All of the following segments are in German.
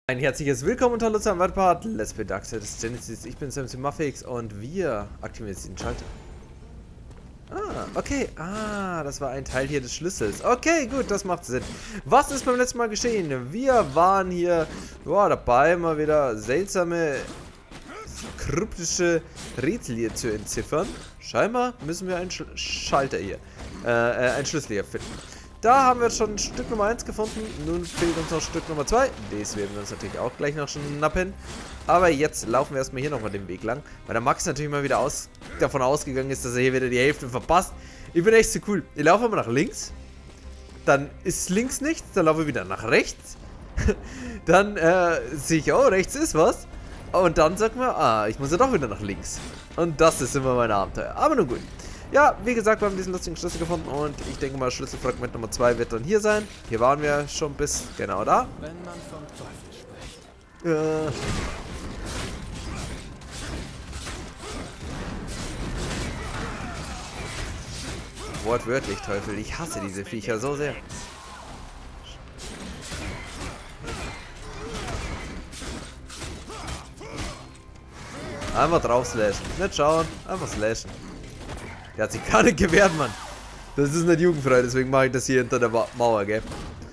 Ein herzliches Willkommen und hallo zu einem weiteren Part Let's Play Dark Souls Genesis. Ich bin Samson Muffix und wir aktivieren jetzt den Schalter. Okay. Das war ein Teil hier des Schlüssels. Okay, gut, das macht Sinn. Was ist beim letzten Mal geschehen? Wir waren hier dabei, mal wieder seltsame, kryptische Rätsel hier zu entziffern. Scheinbar müssen wir einen Schalter hier, einen Schlüssel hier finden. Da haben wir schon Stück Nummer 1 gefunden. Nun fehlt uns noch Stück Nummer 2. Das werden wir uns natürlich auch gleich noch schnappen. Aber jetzt laufen wir erstmal hier nochmal den Weg lang. Weil der Max natürlich mal wieder davon ausgegangen ist, dass er hier wieder die Hälfte verpasst. Ich bin echt so cool. Ich laufe immer nach links. Dann ist links nichts. Dann laufe ich wieder nach rechts. Dann sehe ich, oh, rechts ist was. Und dann sagt man, ich muss ja doch wieder nach links. Und das ist immer mein Abenteuer. Aber nun gut. Ja, wie gesagt, wir haben diesen lustigen Schlüssel gefunden und ich denke mal, Schlüsselfragment Nummer 2 wird dann hier sein. Hier waren wir schon bis genau da. Wenn man vom Teufel spricht. Wortwörtlich, Teufel. Ich hasse diese Viecher so sehr. Einfach drauf slashen. Nicht schauen, einfach slashen. Der hat sich gar nicht gewehrt, Mann. Das ist nicht jugendfrei, deswegen mache ich das hier hinter der Mauer, gell.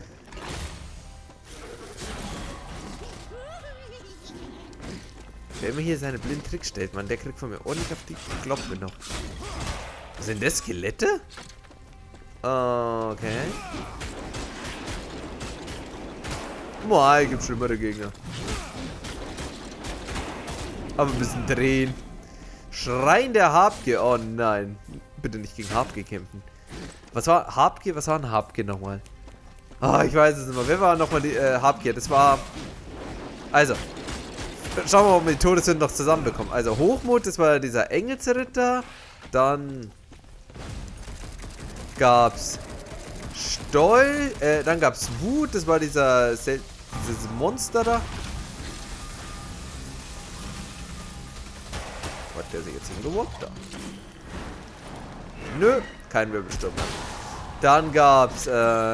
Wer immer hier seine blinden Tricks stellt, Mann, der kriegt von mir ordentlich auf die Kloppe noch. Sind das Skelette? Okay. Boah, gibt schlimmere Gegner. Aber ein bisschen drehen. Schrein der Habgier. Oh nein. Bitte nicht gegen Habgier kämpfen. Was war Habgier? Was war ein Habgier nochmal? Ich weiß es nicht mehr. Wer war nochmal die Habgier? Das war... Also. Schauen wir mal, ob wir die Todessünden noch zusammenbekommen. Also Hochmut, das war dieser Engelsritter. Dann gab's Stoll. Dann gab's Wut. Das war dieses Monster da. Hat der sich jetzt hingewoppt da? Nö, kein Wirbelsturm. Dann gab's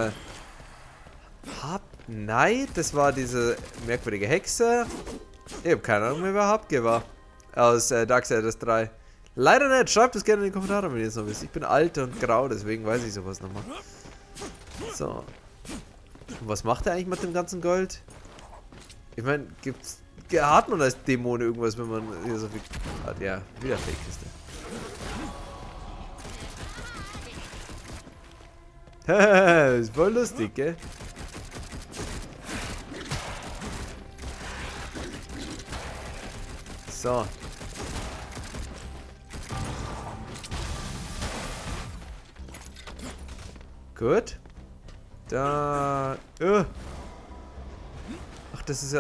Neid, das war diese merkwürdige Hexe. Ich habe keine Ahnung mehr, wer Habgier war. Aus Darksiders 3. Leider nicht, schreibt es gerne in die Kommentare, wenn ihr es noch wisst. Ich bin alt und grau, deswegen weiß ich sowas nochmal. So. Und was macht er eigentlich mit dem ganzen Gold? Ich meine, hat man als Dämon irgendwas, wenn man hier so viel hat? Ja, wieder Fake-Kiste. Ist voll lustig, gell? So. Gut. Da. Ach, das ist ja...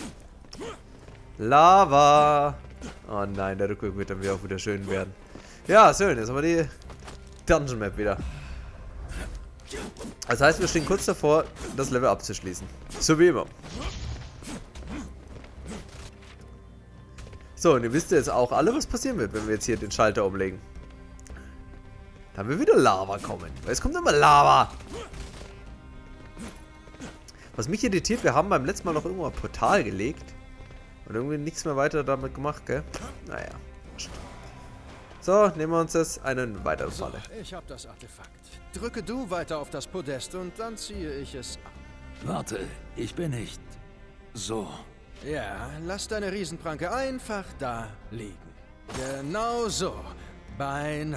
Lava! Oh nein, der Rückweg wird dann auch wieder schön werden. Ja, schön, jetzt haben wir die Dungeon Map wieder. Das heißt, wir stehen kurz davor, das Level abzuschließen. So wie immer. So, und ihr wisst jetzt auch alle, was passieren wird, wenn wir jetzt hier den Schalter umlegen. Dann wird wieder Lava kommen. Weil es kommt immer Lava! Was mich irritiert, wir haben beim letzten Mal noch irgendwo ein Portal gelegt. Und irgendwie nichts mehr weiter damit gemacht, gell? Naja. So, nehmen wir uns das einen weiteren Falle. So, ich habe das Artefakt. Drücke du weiter auf das Podest und dann ziehe ich es ab. Warte, ich bin nicht so. Ja, lass deine Riesenpranke einfach da liegen. Genau so. Beinahe.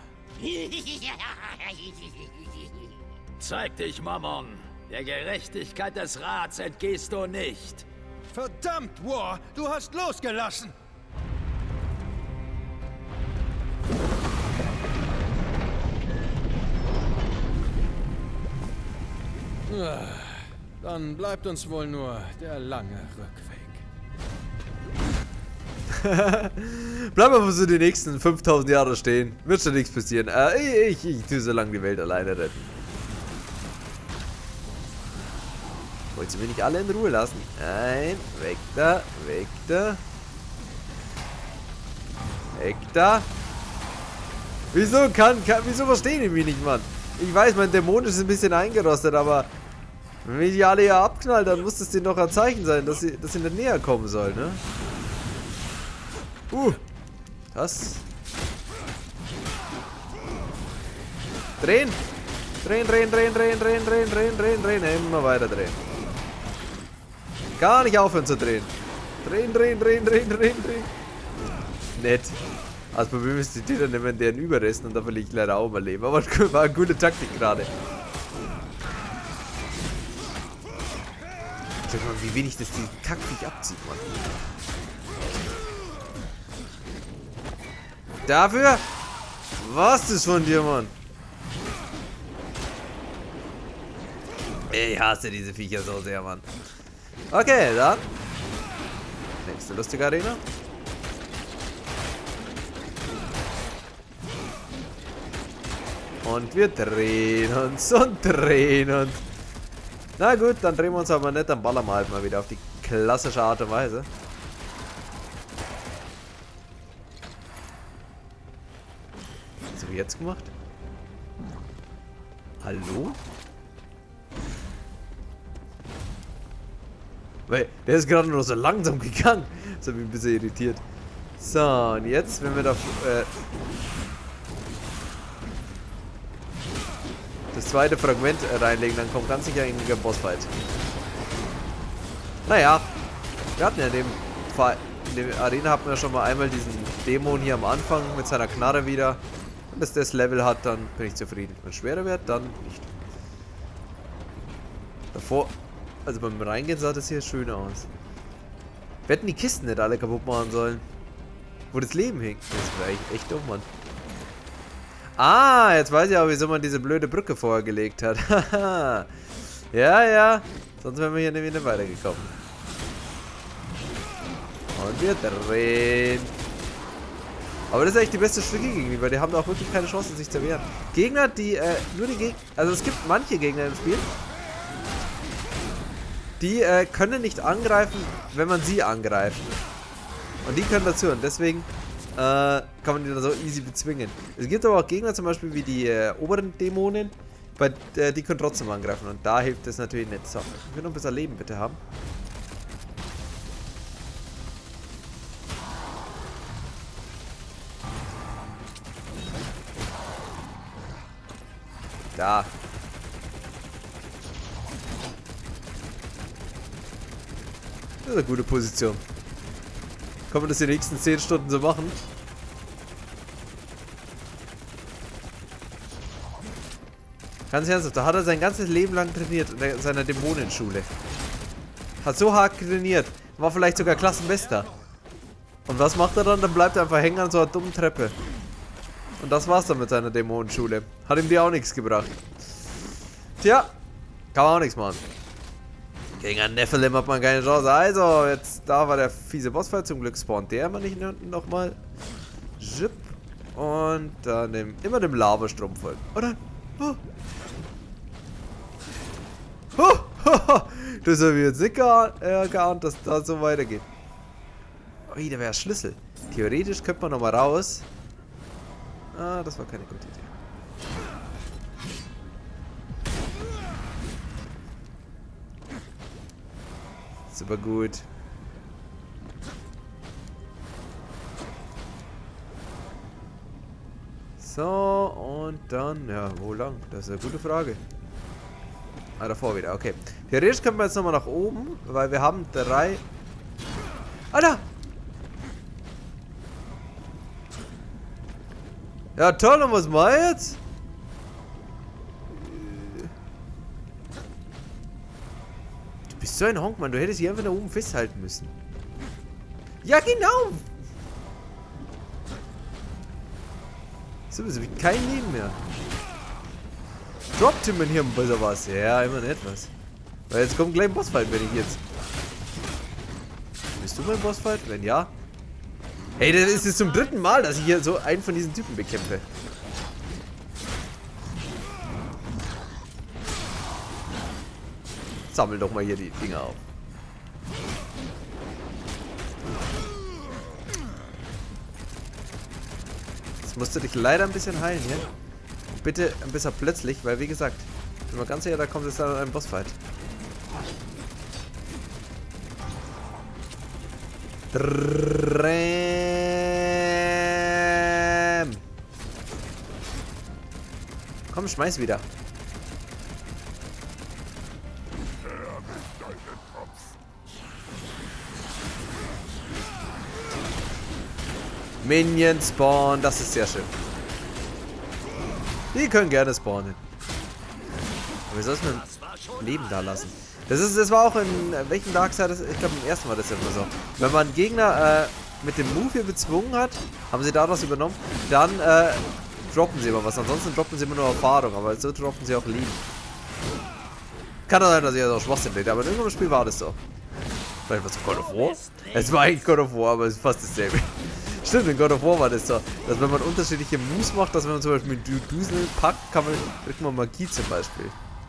Zeig dich, Mammon. Der Gerechtigkeit des Rats entgehst du nicht. Verdammt, War! Du hast losgelassen! Dann bleibt uns wohl nur der lange Rückweg. Bleib einfach so die nächsten 5000 Jahre stehen. Wird schon nichts passieren. Ich tue so lange die Welt alleine retten. Wollt ihr mich nicht alle in Ruhe lassen? Nein, weg da, weg da. Weg da. Wieso wieso verstehen die mich nicht, Mann? Ich weiß, mein Dämon ist ein bisschen eingerostet, aber Wenn wir die alle hier abknallen, dann muss das denen doch ein Zeichen sein, dass sie nicht näher kommen sollen, ne? Das. Drehen! Drehen. Immer weiter drehen. Gar nicht aufhören zu drehen. Drehen. Nett. Das Problem ist, die Täter nehmen deren Überresten und da verliere ich leider auch mal Leben. Aber war eine gute Taktik gerade. Schau mal, wie wenig das diesen Kackviech abzieht, Mann. Dafür? Was ist von dir, Mann? Ich hasse diese Viecher so sehr, Mann. Okay, dann. Nächste lustige Arena. Und wir drehen uns und drehen uns. Na gut, dann drehen wir uns aber nicht, dann ballern wir halt mal wieder auf die klassische Art und Weise. Was haben wir jetzt gemacht? Hallo? Weil, der ist gerade nur so langsam gegangen. Das hat mich ein bisschen irritiert. So, und jetzt, wenn wir da das zweite Fragment reinlegen, dann kommt ganz sicher ein Bossfight. Naja, wir hatten ja in der Arena hatten wir schon mal einmal diesen Dämon hier am Anfang mit seiner Knarre wieder. Und bis das Level hat, dann bin ich zufrieden. Wenn es schwerer wird, dann nicht. Davor, also beim Reingehen sah das hier schön aus. Wir hätten die Kisten nicht alle kaputt machen sollen. Wo das Leben hängt. Das wäre echt dumm, Mann. Ah, jetzt weiß ich auch, wieso man diese blöde Brücke vorher gelegt hat. Ja. Sonst wären wir hier nämlich nicht weitergekommen. Und wir drehen. Aber das ist echt die beste Strecke gegen die, weil die haben auch wirklich keine Chance, sich zu wehren. Gegner, die, also es gibt manche Gegner im Spiel, die, können nicht angreifen, wenn man sie angreift. Und die können dazu und deswegen kann man die dann so easy bezwingen. Es gibt aber auch Gegner, zum Beispiel wie die oberen Dämonen, die können trotzdem angreifen und da hilft es natürlich nicht. So, ich will noch ein bisschen Leben bitte haben. Da. Das ist eine gute Position. Kann man das die nächsten 10 Stunden so machen? Ganz ernsthaft, da hat er sein ganzes Leben lang trainiert in seiner Dämonenschule. Hat so hart trainiert. War vielleicht sogar Klassenbester. Und was macht er dann? Dann bleibt er einfach hängen an so einer dummen Treppe. Und das war's dann mit seiner Dämonenschule. Hat ihm die auch nichts gebracht. Tja, kann man auch nichts machen. Gegen einen Nephilim hat man keine Chance. Also, jetzt da war der fiese Bossfight. Zum Glück spawnt der immer nicht nochmal. Und dann immer dem Lavastrom folgen. Oder? Oh. Das habe ich jetzt nicht geahnt, dass das so weitergeht. Ui, da wäre Schlüssel. Theoretisch könnte man nochmal raus. Ah, das war keine gute Idee. Super gut. So, und dann, ja, wo lang? Das ist eine gute Frage. Ah, davor wieder, okay. Theoretisch können wir jetzt nochmal nach oben, weil wir haben 3... Alter! Ja, toll, und was mach ich jetzt? Du bist so ein Honk, Mann. Du hättest hier einfach da oben festhalten müssen. Ja, genau! So, wir haben kein Leben mehr. Droppt him hier ein bisschen was. Ja, immer nicht was. Weil jetzt kommt gleich ein Bossfight, wenn ich jetzt... Bist du mein Bossfight? Wenn ja. Hey, das ist jetzt zum 3. Mal, dass ich hier so einen von diesen Typen bekämpfe. Sammel doch mal hier die Dinger auf. Jetzt musst du dich leider ein bisschen heilen hier. Und bitte ein bisschen plötzlich, weil wie gesagt, ich bin mir ganz sicher, da kommt es dann ein Bossfight. Komm, schmeiß wieder. Minions spawnen, das ist sehr schön. Die können gerne spawnen. Aber wie soll es mit dem Leben da lassen? Das war auch in welchem Darksiders, ich glaube im ersten war das ja immer so. Wenn man Gegner mit dem Move hier bezwungen hat, haben sie daraus übernommen, dann droppen sie immer was. Ansonsten droppen sie immer nur Erfahrung, aber so droppen sie auch Leben. Kann doch sein, dass ich das auch Schwachsinn rede, aber in irgendeinem Spiel war das so. Vielleicht war es God of War? Es war eigentlich God of War, aber es ist fast dasselbe. Stimmt, in God of War war das so, dass wenn man unterschiedliche Moves macht, dass wenn man zum Beispiel mit Dusel packt, kriegt man Magie zum Beispiel.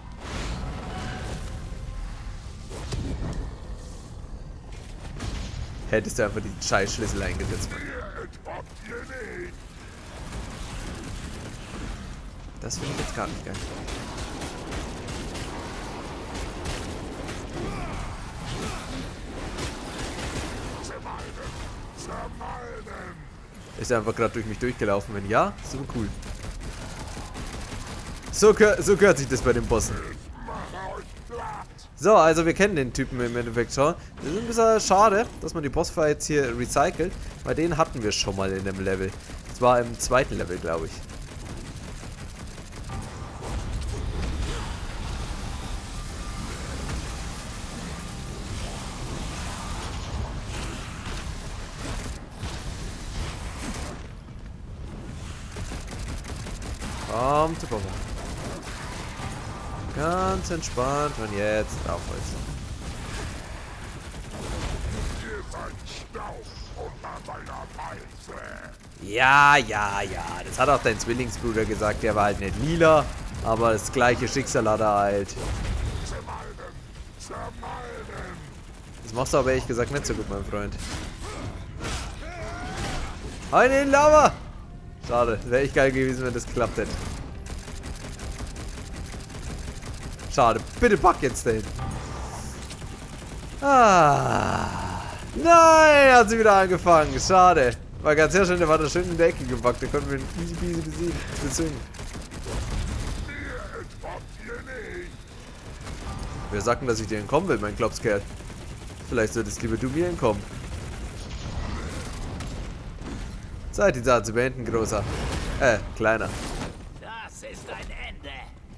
Hättest du einfach die Scheißschlüssel eingesetzt. Das finde ich jetzt gar nicht geil. Ist er einfach gerade durch mich durchgelaufen? Wenn ja, so cool. So gehört sich das bei den Bossen. So, also wir kennen den Typen im Endeffekt schon. Das ist ein bisschen schade, dass man die Bossfights hier recycelt, weil den hatten wir schon mal in dem Level. Das war im zweiten Level, glaube ich. Kommt zu Papa. Ganz entspannt und jetzt aufholst. Ja. Das hat auch dein Zwillingsbruder gesagt. Der war halt nicht lila, aber das gleiche Schicksal hat er halt. Das machst du aber ehrlich gesagt nicht so gut, mein Freund. Eine in Lava! Schade, wäre echt geil gewesen, wenn das geklappt hätte. Schade, bitte pack jetzt den. Ah. Nein, hat sie wieder angefangen. Schade. War ganz sehr schön, der war da schön in der Ecke gepackt. Da konnten wir ihn easy peasy bezwingen. Wer sagt denn, dass ich dir entkommen will, mein Klopskerl? Vielleicht solltest lieber du mir entkommen. Zeit, die Sache zu beenden, großer. Kleiner. Das ist ein Ende.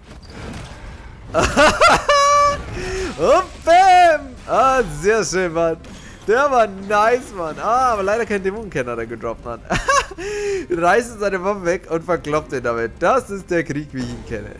Und bam! Ah, sehr schön, Mann. Der war nice, Mann. Ah, aber leider kein Dämonenkenner, der gedroppt hat. Reißt seine Waffe weg und verkloppt ihn damit. Das ist der Krieg, wie ich ihn kenne.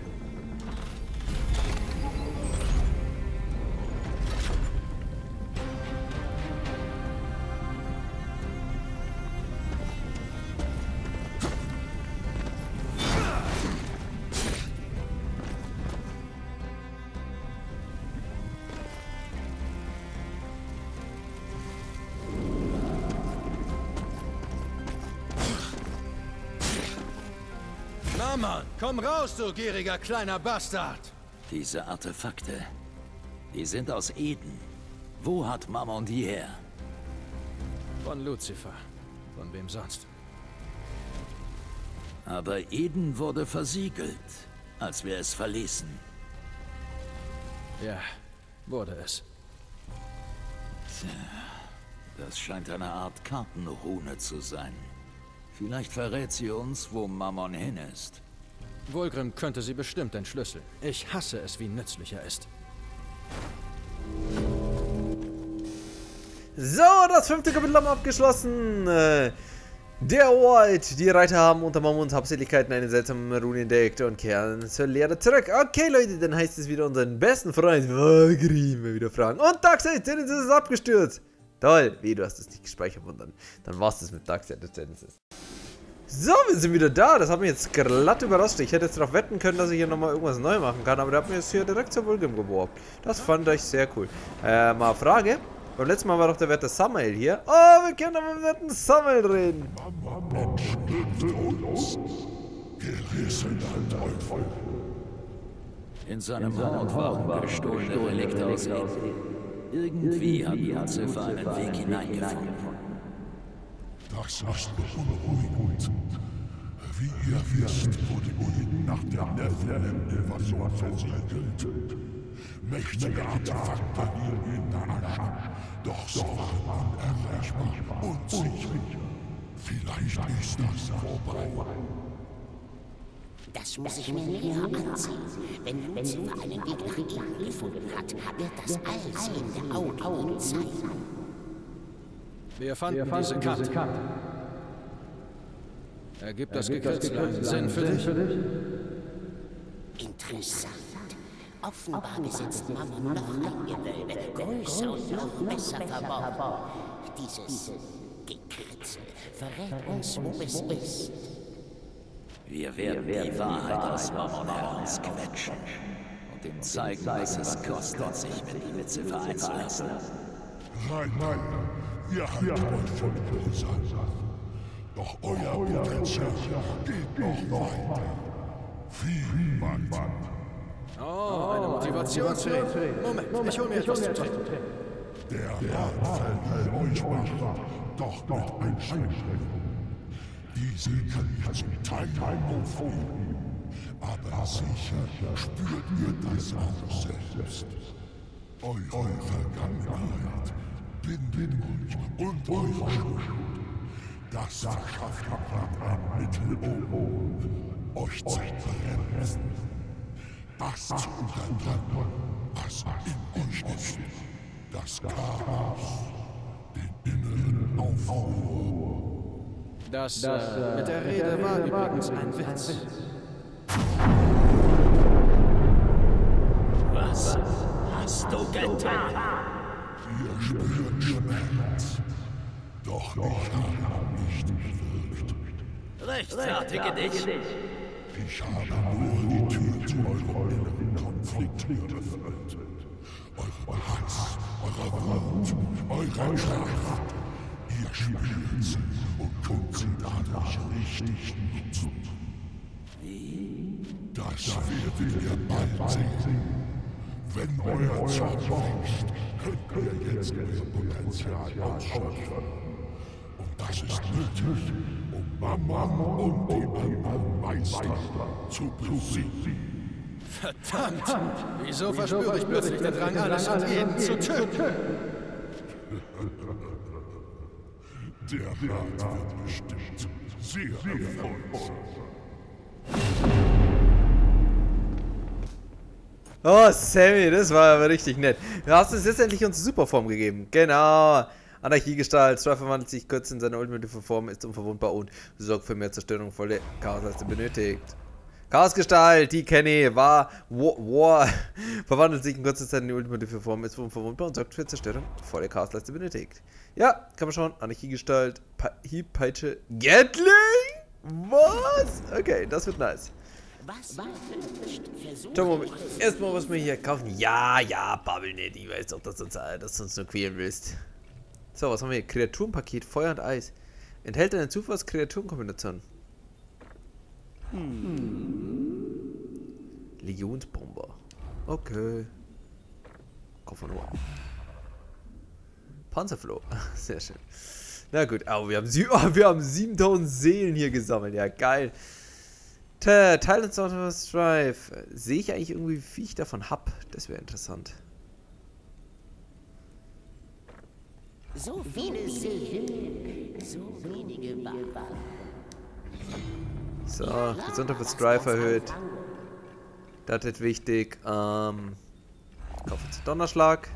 Na Mann, komm raus, du gieriger kleiner Bastard! Diese Artefakte, die sind aus Eden. Wo hat Mammon die her? Von Lucifer. Von wem sonst? Aber Eden wurde versiegelt, als wir es verließen. Ja, wurde es. Tja, das scheint eine Art Kartenrune zu sein. Vielleicht verrät sie uns, wo Mammon hin ist. Vulgrim könnte sie bestimmt entschlüsseln. Ich hasse es, wie nützlich er ist. So, das 5. Kapitel haben wir abgeschlossen. Der Ort, die Reiter haben unter Mammons Habseligkeiten eine seltsame Rune entdeckt und kehren zur Lehre zurück. Okay, Leute, dann heißt es wieder unseren besten Freund Vulgrim wieder fragen. Und Darkseid Genesis ist abgestürzt. Toll. Wie, du hast es nicht gespeichert und dann war es das mit Darkseid Genesis. So, wir sind wieder da. Das hat mich jetzt glatt überrascht. Ich hätte jetzt darauf wetten können, dass ich hier nochmal irgendwas neu machen kann. Aber der hat mir jetzt hier direkt zur Vulgrim geworfen. Das fand ich sehr cool. Mal eine Frage. Beim letzten Mal war doch der werte Samael hier. Oh, wir können aber mit dem werten Samael reden. In seinem Mord waren gestohlene Relikte aus Eden. Irgendwie hat Lucifer einen Weg hineingefunden. Das ist beunruhigend. Wie ihr wisst, wurde Eden nach der Nephilim-Invasion versiegelt. Mächtige Artefakte hielten in der Asche, doch sie waren unerreichbar und sicher. Vielleicht ist das vorbei. Das muss ich mir näher ansehen. Wenn Lucifer einen Weg nach innen gefunden hat, wird das allsehende Auge ihm zeigen. Wir fanden diese Karte. Ergibt das Gekritzel einen Sinn für dich? Interessant. Offenbar besitzt Mammon noch ein Gewölbe, größer und noch besser verborgen. Dieses Gekritzel verrät uns, wo es ist. Wir werden die Wahrheit aus Mammon herausquetschen und ihm zeigen, was es kostet, sich mit Lucifer einzulassen. Nein, ihr habt euch schon versaut. Doch euer Potenzial geht noch weiter. Viel weiter. Oh, eine Motivationsrede. Moment, ich hol mir etwas zu trinken. Der Rat verlieh euch Macht, doch mit Einschränkungen. Diese kann ich zum Teil aufheben, aber sicher spürt ihr das auch selbst. Eure Vergangenheit bindet euch und eure Schuld. Das verschafft ein Mittel, um euch zu bremsen. Das zu unterdrücken, was in euch ist. Das Chaos, den inneren Aufruhr. Das mit der Rede war übrigens ein Witz. Was hast du getan? Ihr spürt Schmerz. Doch ich habe nicht gewirkt. Rechtfertige dich! Ich habe nur die Tür zu eurem inneren Konflikt geöffnet. Euer Hass, eure Wut, eure Kraft. Ihr spürt sie und könnt sie dadurch richtig nutzen. Wie? Das werdet ihr bald sehen. Wenn euer Zorn wächst, könnt ihr jetzt euer Potenzial ausschöpfen. Und das ist nötig, um Mammon und die anderen Meister zu besiegen. Verdammt! Wieso verspüre ich plötzlich den Drang, alles und jeden zu töten? Der Rat wird bestimmt sehr erfolgreich sein. Oh, Sammy, das war aber richtig nett. Du hast uns jetzt endlich unsere Superform gegeben. Genau. Anarchiegestalt. Strife verwandelt sich kurz in seine ultimative Form, ist unverwundbar und sorgt für mehr Zerstörung, volle Chaosleiste benötigt. Chaosgestalt, die kenne ich, war verwandelt sich in kurzer Zeit in die ultimative Form, ist unverwundbar und sorgt für Zerstörung, volle Chaosleiste benötigt. Ja, kann man schauen. Anarchiegestalt, Hieb, Peitsche, Gatling? Was? Okay, das wird nice. Schauen wir mal, erstmal was wir hier kaufen. Ja, babbel nicht. Ich weiß doch, dass du uns nur quälen willst. So, was haben wir hier? Kreaturenpaket, Feuer und Eis. Enthält eine Zufalls-Kreaturenkombination. Legionsbomber. Okay. Kopfernummer. Panzerfloh. Sehr schön. Na gut, aber wir haben 7000 Seelen hier gesammelt. Ja, geil. Teil und Southwest Drive. Sehe ich eigentlich irgendwie, wie viel ich davon hab? Das wäre interessant. So viele Seelen, so wenige Waffen. So, Gesundheit Drive erhöht. Das ist wichtig. Kaufe jetzt Donnerschlag.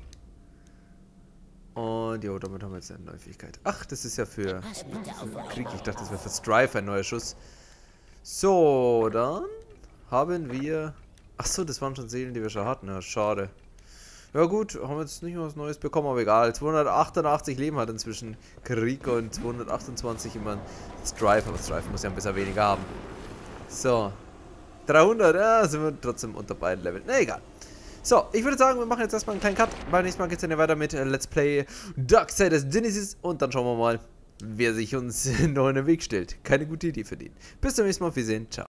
Und jo, damit haben wir jetzt eine neue Fähigkeit. Ach, das ist ja für Krieg. Ich dachte, das wäre für Strife ein neuer Schuss. So, dann haben wir... Achso, das waren schon Seelen, die wir schon hatten. Ja, schade. Ja gut, haben wir jetzt nicht mehr was Neues bekommen, aber egal. 288 Leben hat inzwischen Krieg und 228 immer Strife. Aber Strife muss ja ein bisschen weniger haben. So. 300, ja, sind wir trotzdem unter beiden Leveln. Na, egal. So, ich würde sagen, wir machen jetzt erstmal einen kleinen Cut. Beim nächsten Mal geht es dann weiter mit Let's Play Darksiders Genesis. Und dann schauen wir mal, wer sich uns noch in den Weg stellt. Keine gute Idee für den. Bis zum nächsten Mal. Auf Wiedersehen. Ciao.